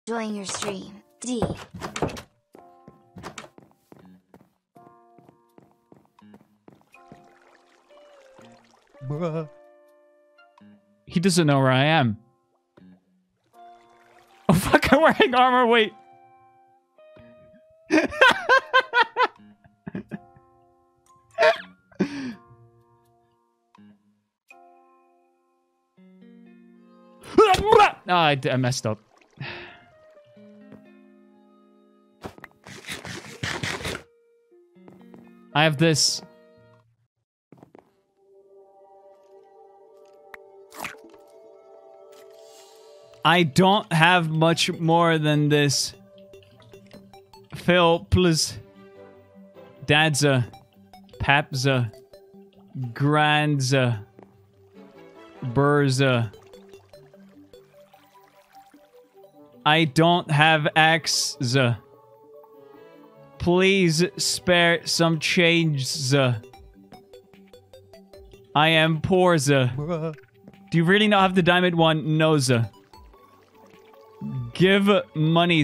Enjoying your stream. D. Bruh. He doesn't know where I am. Oh fuck, I'm wearing armor, wait. Oh, I messed up. I have this. I don't have much more than this. Phil, please. Dadza. Papza. Grandza. Burza. I don't have X. Please spare some change. I am poor. Do you really not have the diamond one? No. Give money.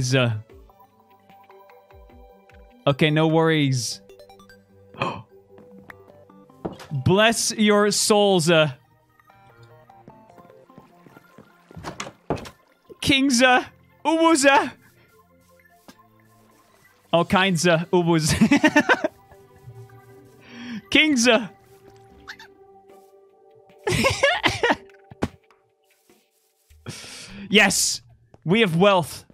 Okay, no worries. Bless your souls. Kingza. Ubuza. All kinds of ubus. Kingza. Yes, we have wealth.